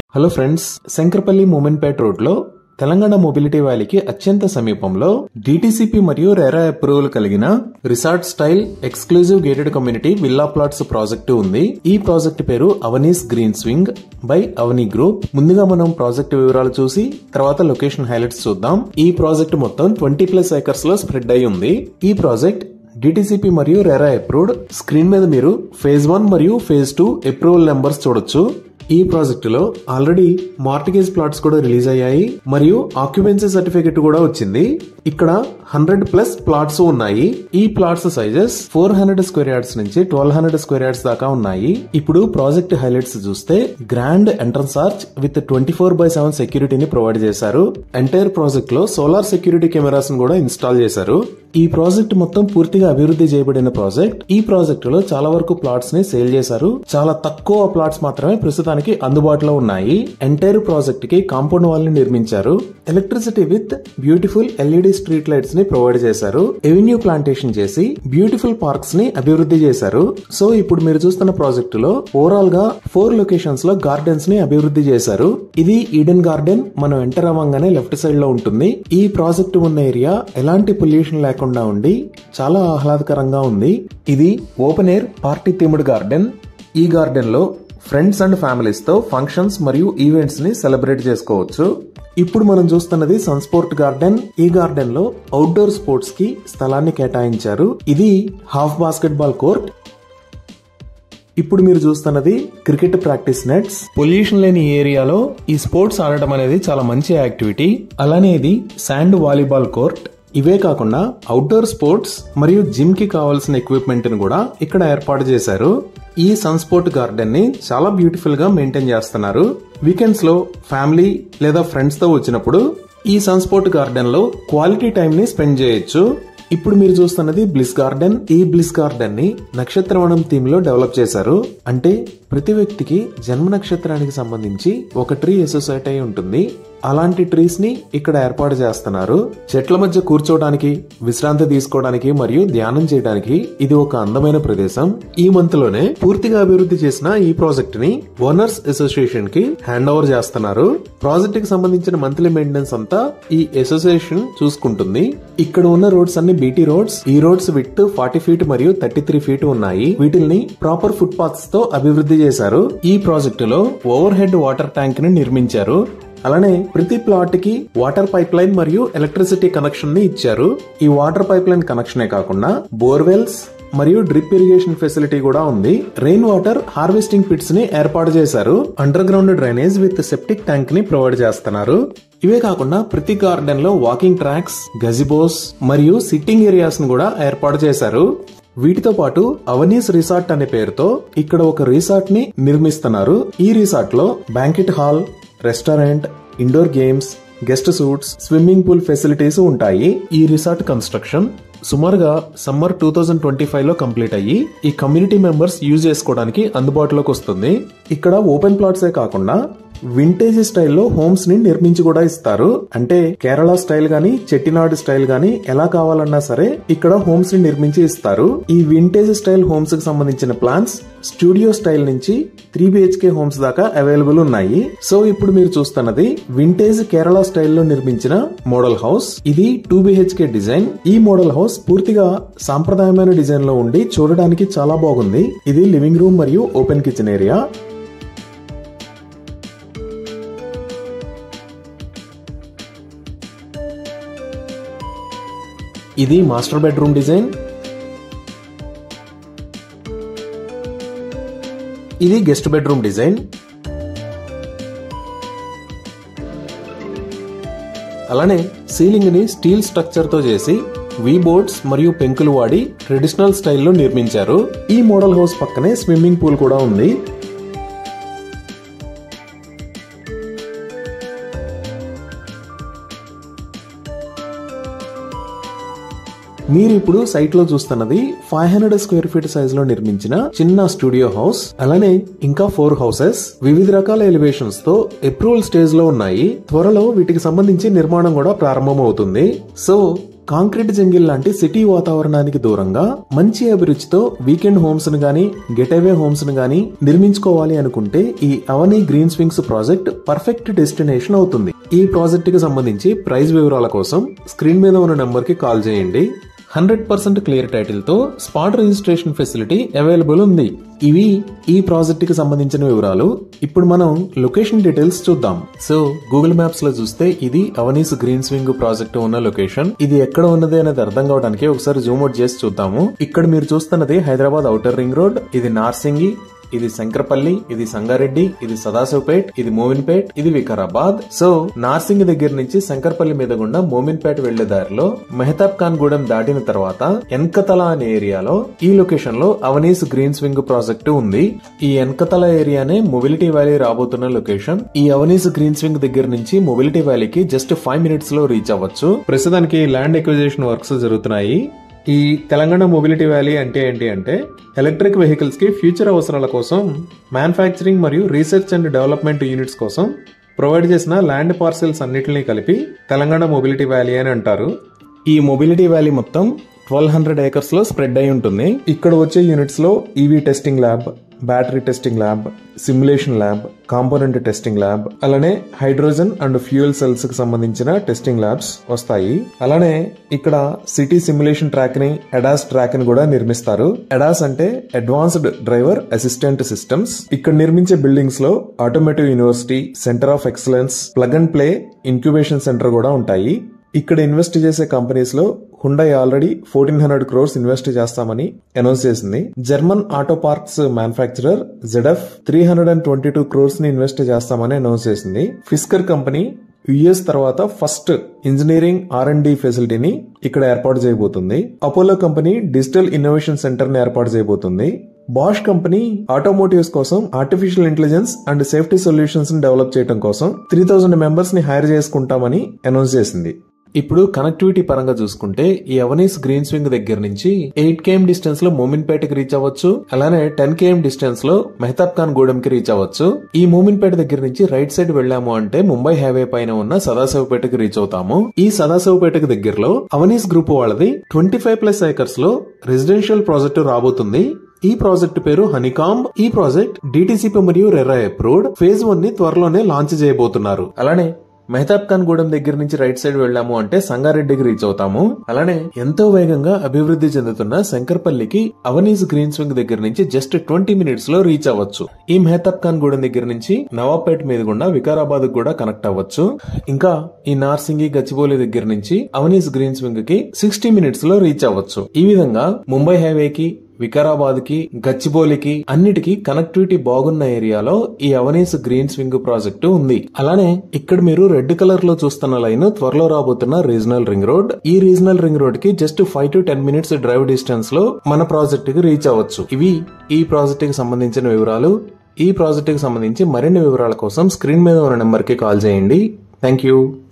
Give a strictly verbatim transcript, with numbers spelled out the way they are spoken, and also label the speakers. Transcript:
Speaker 1: Hello friends, Shankarpally Mominpet road లో Telangana mobility వ్యాలీకి అత్యంత సమీపంలో డిటిసిపి మరియు రెరా అప్రూవల్ కలిగిన resort style exclusive gated community villa plots project ఉంది. ఈ ప్రాజెక్ట్ పేరు Avani's green swing by Avani group. ముందుగా మనం ప్రాజెక్ట్ వివరాలు చూసి తర్వాత లొకేషన్ హైలైట్స్ చూద్దాం. ఈ ప్రాజెక్ట్ మొత్తం ట్వంటీ ప్లస్ ఏకర్స్ లో స్ప్రెడ్ అయి ఉంది. ఈ ప్రాజెక్ట్ డిటిసిపి మరియు రెరా అప్రూవ్డ్. స్క్రీన్ మీద మీరు ఫేజ్ వన్ మరియు ఫేజ్ టూ అప్రూవల్ నెంబర్స్ చూడొచ్చు. ఈ ప్రాజెక్టులో ఆల్రెడీ మార్టిగేజ్ ప్లాట్స్ కూడా రిలీజ్ అయ్యాయి మరియు ఆక్యుపెన్సీ సర్టిఫికెట్ కూడా వచ్చింది. ఇక్కడ హండ్రెడ్ ప్లస్ ప్లాట్స్ ఉన్నాయి. ఈ plots sizes four hundred square yards నుంచి ట్వెల్వ్ హండ్రెడ్ స్క్వేర్ యార్డ్స్ దాకా ఉన్నాయి. ఇప్పుడు ప్రాజెక్ట్ హైలైట్స్ చూస్తే grand entrance arch with twenty four by seven సెక్యూరిటీని ప్రొవైడ్ చేశారు. ఎంటైర్ ప్రాజెక్ట్ లో సోలార్ సెక్యూరిటీ కెమెరాస్ కూడా ఇన్స్టాల్ చేశారు. ఈ ప్రాజెక్ట్ మొత్తం పూర్తిగా అభివృద్ధి చేయబడిన ప్రాజెక్ట్. ఈ ప్రాజెక్ట్ లో చాలా వరకు ప్లాట్స్ ని సేల్ చేశారు. చాలా తక్కువ ప్లాట్స్ మాత్రమే ప్రస్తుతానికి అందుబాటులో ఉన్నాయి. ఎంటైర్ ప్రాజెక్ట్ కి కాంపౌండ్ వాల్ ని నిర్మించారు. Electricity with beautiful LED street lights ని ప్రొవైడ్ చేశారు. ఎవెన్యూ ప్లాంటేషన్ చేసి బ్యూటిఫుల్ పార్క్స్ ని అభివృద్ధి చేశారు. సో ఇప్పుడు మీరు చూస్తున్న ప్రాజెక్ట్ లో ఓవరాల్ గా ఫోర్ లొకేషన్స్ లో గార్డెన్స్ ని అభివృద్ధి చేశారు. ఇది ఈడెన్ గార్డెన్. మనం ఎంటర్ అవ్వగానే లెఫ్ట్ సైడ్ లో ఉంటుంది. ఈ ప్రాజెక్ట్ ఉన్న ఏరియా ఎలాంటి పొల్యూషన్ లేకుండా ఉండి చాలా ఆహ్లాదకరంగా ఉంది. ఇది open air party themed garden. ఈ గార్డెన్ లో ఫ్రెండ్స్ అండ్ ఫ్యామిలీస్ తో ఫంక్షన్స్ మరియు ఈవెంట్స్ ని సెలబ్రేట్ చేసుకోవచ్చు. ఇప్పుడు మనం చూస్తున్నది సన్ స్పోర్ట్ గార్డెన్. ఈ గార్డెన్ లో అవుట్డోర్ స్పోర్ట్స్ కి స్థలాన్ని కేటాయించారు. ఇది హాఫ్ బాస్కెట్ బాల్ కోర్ట్. ఇప్పుడు మీరు చూస్తున్నది క్రికెట్ ప్రాక్టీస్ నెట్స్. పొల్యూషన్ లేని ఏరియాలో ఈ స్పోర్ట్స్ ఆడటం అనేది చాలా మంచి యాక్టివిటీ. అలానే ఇది శాండ్ వాలీబాల్ కోర్ట్. ఇవే కాకుండా అవుట్డోర్ స్పోర్ట్స్ మరియు జిమ్ కి కావాల్సిన ఎక్విప్మెంట్ ని కూడా ఇక్కడ ఏర్పాటు చేశారు. ఈ సన్ స్పోర్ట్ గార్డెన్ ని చాలా బ్యూటిఫుల్ గా మెయింటైన్ చేస్తున్నారు. వీకెండ్స్ లో ఫ్యామిలీ లేదా ఫ్రెండ్స్ తో వచ్చినప్పుడు ఈ సన్ స్పోర్ట్ గార్డెన్ లో క్వాలిటీ టైం ని స్పెండ్ చేయొచ్చు. ఇప్పుడు మీరు చూస్తున్నది బ్లిస్ గార్డెన్. ఈ బ్లిస్ గార్డెన్ ని నక్షత్రవనం థీమ్ లో డెవలప్ చేశారు. అంటే ప్రతి వ్యక్తికి జన్మ నక్షత్రానికి సంబంధించి ఒక ట్రీ అసోసియేట్ అయి ఉంటుంది. అలాంటి ట్రీస్ ని ఇక్కడ ఏర్పాటు చేస్తున్నారు. చెట్ల మధ్య కూర్చోవడానికి, విశ్రాంతి తీసుకోవడానికి మరియు ధ్యానం చేయడానికి ఇది ఒక అందమైన ప్రదేశం. ఈ మంత్ లోనే పూర్తిగా అభివృద్ధి చేసిన ఈ ప్రాజెక్ట్ ని ఓనర్స్ అసోసియేషన్ కి హ్యాండ్ ఓవర్ చేస్తున్నారు. ప్రాజెక్ట్ కి సంబంధించిన మంత్లీ మెయింటెనెన్స్ అంతా ఈ అసోసియేషన్ చూసుకుంటుంది. ఇక్కడ ఉన్న రోడ్స్ అన్ని బీటీ రోడ్స్. ఈ రోడ్స్ విడ్త్ ఫార్టీ ఫీట్ మరియు థర్టీ త్రీ ఫీట్ ఉన్నాయి. వీటిని ప్రాపర్ ఫుట్ పాత్స్ తో అభివృద్ధి చేశారు. ఈ ప్రాజెక్టు లో ఓవర్ హెడ్ వాటర్ ట్యాంక్ ని నిర్మించారు. అలానే ప్రతి ప్లాట్ కి వాటర్ పైప్ లైన్ మరియు ఎలక్ట్రిసిటీ కనెక్షన్ ని ఇచ్చారు. ఈ వాటర్ పైప్ లైన్ కనెక్షనే కాకుండా బోర్వెల్స్ మరియు డ్రిప్ ఇరిగేషన్ ఫెసిలిటీ కూడా ఉంది. రెయిన్ వాటర్ హార్వెస్టింగ్ పిట్స్ ని ఏర్పాటు చేశారు. Underground drainage with septic tank ని ప్రొవైడ్ చేస్తున్నారు. ఇవే కాకుండా ప్రతి గార్డెన్ లో వాకింగ్ ట్రాక్స్, గజిబోస్ మరియు సిట్టింగ్ ఏరియాస్ ని కూడా ఏర్పాటు చేశారు. వీటితో పాటు అవనీస్ రిసార్ట్ అనే పేరుతో ఇక్కడ ఒక రిసార్ట్ ని నిర్మిస్తున్నారు. ఈ రిసార్ట్ లో banquet hall, restaurant, indoor games, guest suites, swimming pool facilities ఉంటాయి. ఈ రిసార్ట్ కన్స్ట్రక్షన్ సుమారుగా summer two thousand twenty five లో కంప్లీట్ అయ్యి ఈ కమ్యూనిటీ మెంబర్స్ యూజ్ చేసుకోవడానికి అందుబాటులోకి వస్తుంది. ఇక్కడ ఓపెన్ ప్లాట్సే కాకుండా వింటేజ్ స్టైల్లో హోమ్స్ ని నిర్మించి కూడా ఇస్తారు. అంటే కేరళ స్టైల్ గానీ చెట్టినాడు స్టైల్ గానీ ఎలా కావాలన్నా సరే ఇక్కడ హోమ్స్ ని నిర్మించి ఇస్తారు. ఈ వింటేజ్ స్టైల్ హోమ్స్ కి సంబంధించిన ప్లాన్స్ స్టూడియో స్టైల్ నుంచి త్రీ బిహెచ్కే హోమ్స్ దాకా అవైలబుల్ ఉన్నాయి. సో ఇప్పుడు మీరు చూస్తున్నది వింటేజ్ కేరళ స్టైల్లో నిర్మించిన మోడల్ హౌస్. ఇది టూ బిహెచ్కే డిజైన్. ఈ మోడల్ హౌస్ పూర్తిగా సాంప్రదాయమైన డిజైన్ లో ఉండి చూడడానికి చాలా బాగుంది. ఇది లివింగ్ రూమ్ మరియు ఓపెన్ కిచెన్ ఏరియా. ఇది మాస్టర్ బెడ్రూమ్ డిజైన్. ఇది గెస్ట్ బెడ్రూమ్ డిజైన్. అలానే సీలింగ్ ని స్టీల్ స్ట్రక్చర్ తో చేసి వీ బోర్డ్స్ మరియు పెంకులు వాడి ట్రెడిషనల్ స్టైల్లో నిర్మించారు. ఈ మోడల్ హౌస్ పక్కనే స్విమ్మింగ్ పూల్ కూడా ఉంది. మీరు ఇప్పుడు సైట్ లో చూస్తున్నది five hundred square feet size లో నిర్మించిన చిన్న స్టూడియో హౌస్. అలానే ఇంకా ఫోర్ హౌసెస్ వివిధ రకాల ఎలివేషన్స్ తో అప్రూవల్ స్టేజ్ లో ఉన్నాయి. త్వరలో వీటికి సంబంధించి నిర్మాణం కూడా ప్రారంభం అవుతుంది. సో కాంక్రీట్ జంగిల్ లాంటి సిటీ వాతావరణానికి దూరంగా మంచి అభిరుచితో వీకెండ్ హోమ్స్ ను గానీ గెటవే హోమ్స్ ను గానీ నిర్మించుకోవాలి అనుకుంటే ఈ Avani green swings project perfect destination అవుతుంది. ఈ ప్రాజెక్ట్ కి సంబంధించి ప్రైస్ వివరాల కోసం స్క్రీన్ మీద ఉన్న నెంబర్ కి కాల్ చేయండి. హండ్రెడ్ పర్సెంట్ క్లియర్ టైటిల్ తో స్పాట్ రిజిస్ట్రేషన్ ఫెసిలిటీ అవైలబుల్ ఉంది. ఇవి ఈ ప్రాజెక్ట్ కి సంబంధించిన వివరాలు. ఇప్పుడు మనం లొకేషన్ డీటెయిల్స్ చూద్దాం. సో గూగుల్ మ్యాప్స్ లో చూస్తే ఇది అవనీస్ గ్రీన్ స్వింగ్ ప్రాజెక్ట్ ఉన్న లొకేషన్. ఇది ఎక్కడ ఉన్నది అనేది అర్థం కావడానికి ఒకసారి జూమ్ అవుట్ చేసి చూద్దాము. ఇక్కడ మీరు చూస్తున్నది హైదరాబాద్ ఔటర్ రింగ్ రోడ్, ఇది నార్సింగి, ఇది శంకరపల్లి, ఇది సంగారెడ్డి, ఇది సదాశివపేట్, ఇది మోమిన్పేట్, ఇది వికారాబాద్. సో నార్సింగి దగ్గర నుంచి శంకరపల్లి మీద గుండా మోమిన్పేట్ వెళ్లే దారిలో మెహతాబ్ ఖాన్ గూడెం దాటిన తర్వాత ఎన్కతల అనే ఏరియాలో ఈ లొకేషన్ లో అవనీస్ గ్రీన్ స్వింగ్ ప్రాజెక్టు ఉంది. ఈ ఎన్కతల ఏరియానే మొబిలిటీ వ్యాలీ రాబోతున్న లొకేషన్. ఈ అవనీస్ గ్రీన్ స్వింగ్ దగ్గర నుంచి మొబిలిటీ వ్యాలీకి జస్ట్ ఫైవ్ మినిట్స్ లో రీచ్ అవ్వచ్చు. ప్రస్తుతానికి ల్యాండ్ ఎక్విజిషన్ వర్క్స్ జరుగుతున్నాయి. ఈ తెలంగాణ మొబిలిటీ వ్యాలీ అంటే ఏంటి అంటే ఎలక్ట్రిక్ వెహికల్స్ కి ఫ్యూచర్ అవసరాల కోసం మ్యానుఫ్యాక్చరింగ్ మరియు రీసెర్చ్ అండ్ డెవలప్మెంట్ యూనిట్స్ కోసం ప్రొవైడ్ చేసిన ల్యాండ్ పార్సెల్స్ అన్నిటిని కలిపి తెలంగాణ మొబిలిటీ వ్యాలీ అని అంటారు. ఈ మొబిలిటీ వ్యాలీ మొత్తం ట్వెల్వ్ హండ్రెడ్ ఏకర్స్ లో స్ప్రెడ్ అయి ఉంటుంది. ఇక్కడ వచ్చే యూనిట్స్ లో EV testing lab, battery testing lab, simulation lab, component testing lab, అలానే హైడ్రోజన్ అండ్ ఫ్యూయల్ సెల్స్ కి సంబంధించిన టెస్టింగ్ ల్యాబ్స్ వస్తాయి. అలానే ఇక్కడ సిటీ సిమ్యులేషన్ ట్రాక్ ని, ఎడాస్ ట్రాక్ ని కూడా నిర్మిస్తారు. ఎడాస్ అంటే అడ్వాన్స్డ్ డ్రైవర్ అసిస్టెంట్ సిస్టమ్స్. ఇక్కడ నిర్మించే బిల్డింగ్స్ లో automotive university, centre of excellence, plug and play incubation centre కూడా ఉంటాయి. ఇక్కడ ఇన్వెస్ట్ చేసే కంపెనీస్ లో Hyundai already fourteen hundred crores invest చేస్తామని అనౌన్స్ చేసింది. German auto parts manufacturer ZF three hundred and twenty two crores ని ఇన్వెస్ట్ చేస్తామని అనౌన్స్ చేసింది. ఫిస్కర్ కంపెనీ యుఎస్ తర్వాత first engineering R and D ఫెసిలిటీని ఇక్కడ ఏర్పాటు చేయబోతుంది. Apollo company digital innovation centre ని ఏర్పాటు చేయబోతుంది. బాష్ కంపెనీ ఆటోమోటివ్స్ కోసం artificial intelligence and safety solutions ని డెవలప్ చేయడం కోసం త్రీ థౌసండ్ మెంబర్స్ ని హైర్ చేసుకుంటామని అనౌన్స్ చేసింది. ఇప్పుడు కనెక్టివిటీ పరంగా చూసుకుంటే ఈ అవనీస్ గ్రీన్ స్వింగ్ దగ్గర నుంచి ఎయిట్ కేఎం డిస్టెన్స్ లో మోమిన్పేటకి రీచ్ అవ్వచ్చు. అలానే టెన్ కేఎం డిస్టెన్స్ లో మెహతాబ్ ఖాన్ గూడెం కి రీచ్ అవ్వచ్చు. ఈ మోమిన్పేట దగ్గర నుంచి రైట్ సైడ్ వెళ్లాము అంటే ముంబై హైవే పైన ఉన్న సదాశివపేటకి రీచ్ అవుతాము. ఈ సదాశివపేటకి దగ్గరలో అవనీస్ గ్రూప్ వాళ్ళది ట్వంటీ ఫైవ్ ప్లస్ ఏకర్స్ లో రెసిడెన్షియల్ ప్రాజెక్టు రాబోతుంది. ఈ ప్రాజెక్ట్ పేరు హనీకాంబ్. ఈ ప్రాజెక్ట్ డిటిసిపి మరియు రెరా అప్రూవ్డ్. ఫేజ్ వన్ ని త్వరలోనే లాంచ్ చేయబోతున్నారు. అలానే మెహతాబ్ ఖాన్ గూడెం దగ్గర నుంచి రైట్ సైడ్ వెళ్లాము అంటే సంగారెడ్డికి రీచ్ అవుతాము. అలానే ఎంతో వేగంగా అభివృద్ధి చెందుతున్న శంకర్పల్లికి అవనీస్ గ్రీన్ స్వింగ్ దగ్గర నుంచి జస్ట్ ట్వంటీ మినిట్స్ లో రీచ్ అవ్వచ్చు. ఈ మెహతాబ్ ఖాన్ గూడెం దగ్గర నుంచి నవాబ్పేట్ మీద గుండా వికారాబాద్ కూడా కనెక్ట్ అవ్వచ్చు. ఇంకా ఈ నార్సింగి, గచ్చిబౌలి దగ్గర నుంచి అవనీస్ గ్రీన్ స్వింగ్ కి సిక్స్టీ మినిట్స్ లో రీచ్ అవ్వచ్చు. ఈ విధంగా ముంబై హైవేకి, వికారాబాద్ కి, గచ్చిబౌలికి అన్నిటికీ కనెక్టివిటీ బాగున్న ఏరియాలో ఈ అవనీస్ గ్రీన్ స్వింగ్ ప్రాజెక్టు ఉంది. అలానే ఇక్కడ మీరు రెడ్ కలర్ లో చూస్తున్న లైన్ త్వరలో రాబోతున్న రీజనల్ రింగ్ రోడ్. ఈ రీజనల్ రింగ్ రోడ్ కి just five to ten minutes drive distance లో మన ప్రాజెక్ట్ కి రీచ్ అవ్వచ్చు. ఇవి ఈ ప్రాజెక్ట్ కి సంబంధించిన వివరాలు. ఈ ప్రాజెక్ట్ కి సంబంధించి మరిన్ని వివరాల కోసం స్క్రీన్ మీద ఉన్న నెంబర్ కి కాల్ చేయండి. Thank you.